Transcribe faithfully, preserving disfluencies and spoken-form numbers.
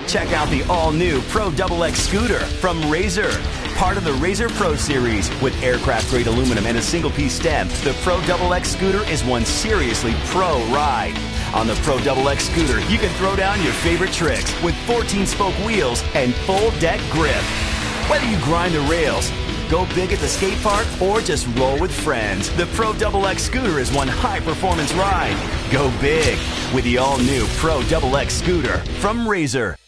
Check out the all-new Pro Double X scooter from Razor. Part of the Razor Pro Series with aircraft-grade aluminum and a single-piece stem, the Pro Double X scooter is one seriously pro ride. On the Pro Double X scooter, you can throw down your favorite tricks with fourteen-spoke wheels and full deck grip. Whether you grind the rails, go big at the skate park, or just roll with friends, the Pro Double X scooter is one high-performance ride. Go big with the all-new Pro Double X scooter from Razor.